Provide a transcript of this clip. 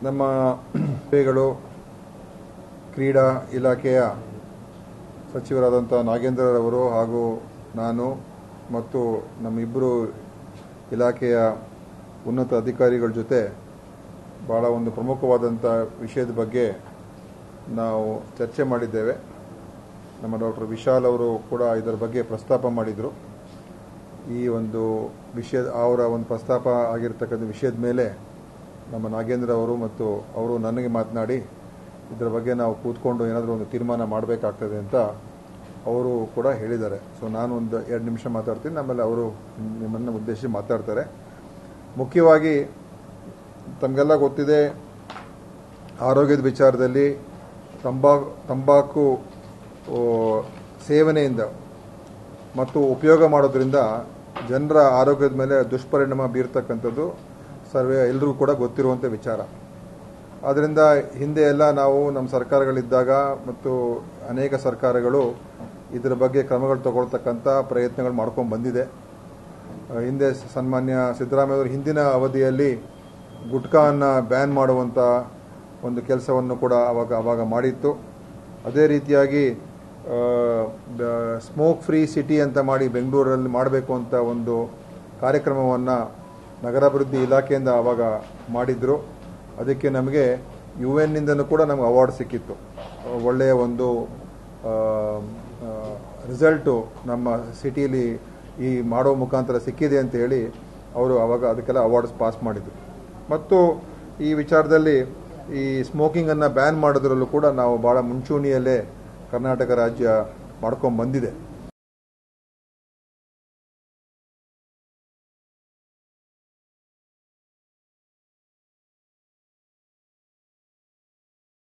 ನಮ್ಮ ಕ್ರೀಡೆಗಳು ಕ್ರೀಡಾ ಇಲಾಖೆಯ ಸಚಿವರಾದಂಥ ನಾಗೇಂದ್ರರವರು ಹಾಗೂ ನಾನು ಮತ್ತು ನಮ್ಮಿಬ್ಬರು ಇಲಾಖೆಯ ಉನ್ನತ ಅಧಿಕಾರಿಗಳ ಜೊತೆ ಭಾಳ ಒಂದು ಪ್ರಮುಖವಾದಂಥ ವಿಷಯದ ಬಗ್ಗೆ ನಾವು ಚರ್ಚೆ ಮಾಡಿದ್ದೇವೆ. ನಮ್ಮ ಡಾಕ್ಟರ್ ವಿಶಾಲ್ ಅವರು ಕೂಡ ಇದರ ಬಗ್ಗೆ ಪ್ರಸ್ತಾಪ ಮಾಡಿದರು. ಈ ಒಂದು ವಿಷಯ ಅವರ ಒಂದು ಪ್ರಸ್ತಾಪ ಆಗಿರ್ತಕ್ಕಂಥ ವಿಷಯದ ಮೇಲೆ ನಮ್ಮ ನಾಗೇಂದ್ರ ಅವರು ಮತ್ತು ಅವರು ನನಗೆ ಮಾತನಾಡಿ ಇದರ ಬಗ್ಗೆ ನಾವು ಕೂತ್ಕೊಂಡು ಏನಾದರೂ ಒಂದು ತೀರ್ಮಾನ ಮಾಡಬೇಕಾಗ್ತದೆ ಅಂತ ಅವರು ಕೂಡ ಹೇಳಿದ್ದಾರೆ. ಸೊ ನಾನು ಒಂದು 2 ನಿಮಿಷ ಮಾತಾಡ್ತೀನಿ, ಆಮೇಲೆ ಅವರು ನಿಮ್ಮನ್ನು ಉದ್ದೇಶಿಸಿ ಮಾತಾಡ್ತಾರೆ. ಮುಖ್ಯವಾಗಿ ತಮಗೆಲ್ಲ ಗೊತ್ತಿದೆ, ಆರೋಗ್ಯದ ವಿಚಾರದಲ್ಲಿ ತಂಬಾಕು ಸೇವನೆಯಿಂದ ಮತ್ತು ಉಪಯೋಗ ಮಾಡೋದ್ರಿಂದ ಜನರ ಆರೋಗ್ಯದ ಮೇಲೆ ದುಷ್ಪರಿಣಾಮ ಬೀರ್ತಕ್ಕಂಥದ್ದು ಎಲ್ಲರಿಗೂ ಕೂಡ ಗೊತ್ತಿರುವಂಥ ವಿಚಾರ. ಆದ್ದರಿಂದ ಹಿಂದೆ ಎಲ್ಲ ನಾವು ನಮ್ಮ ಸರ್ಕಾರಗಳಿದ್ದಾಗ ಮತ್ತು ಅನೇಕ ಸರ್ಕಾರಗಳು ಇದರ ಬಗ್ಗೆ ಕ್ರಮಗಳು ತಗೊಳ್ತಕ್ಕಂಥ ಪ್ರಯತ್ನಗಳು ಮಾಡ್ಕೊಂಡು ಬಂದಿದೆ. ಹಿಂದೆ ಸನ್ಮಾನ್ಯ ಸಿದ್ದರಾಮಯ್ಯ ಅವರು ಹಿಂದಿನ ಅವಧಿಯಲ್ಲಿ ಗುಟ್ಕಾವನ್ನು ಬ್ಯಾನ್ ಮಾಡುವಂಥ ಒಂದು ಕೆಲಸವನ್ನು ಕೂಡ ಆವಾಗ ಮಾಡಿತ್ತು. ಅದೇ ರೀತಿಯಾಗಿ ಸ್ಮೋಕ್ ಫ್ರೀ ಸಿಟಿ ಅಂತ ಮಾಡಿ ಬೆಂಗಳೂರಲ್ಲಿ ಮಾಡಬೇಕು ಅಂತ ಒಂದು ಕಾರ್ಯಕ್ರಮವನ್ನು ನಗರಾಭಿವೃದ್ಧಿ ಇಲಾಖೆಯಿಂದ ಆವಾಗ ಮಾಡಿದ್ರು. ಅದಕ್ಕೆ ನಮಗೆ UN ಕೂಡ ನಮಗೆ ಅವಾರ್ಡ್ ಸಿಕ್ಕಿತ್ತು. ಒಳ್ಳೆಯ ಒಂದು ರಿಸಲ್ಟು ನಮ್ಮ ಸಿಟಿಲಿ ಈ ಮಾಡೋ ಮುಖಾಂತರ ಸಿಕ್ಕಿದೆ ಅಂತ ಹೇಳಿ ಅವರು ಆವಾಗ ಅದಕ್ಕೆಲ್ಲ ಅವಾರ್ಡ್ಸ್ ಪಾಸ್ ಮಾಡಿದರು. ಮತ್ತು ಈ ವಿಚಾರದಲ್ಲಿ ಈ ಸ್ಮೋಕಿಂಗನ್ನು ಬ್ಯಾನ್ ಮಾಡೋದ್ರಲ್ಲೂ ಕೂಡ ನಾವು ಭಾಳ ಮುಂಚೂಣಿಯಲ್ಲೇ ಕರ್ನಾಟಕ ರಾಜ್ಯ ಮಾಡ್ಕೊಂಡು ಬಂದಿದೆ.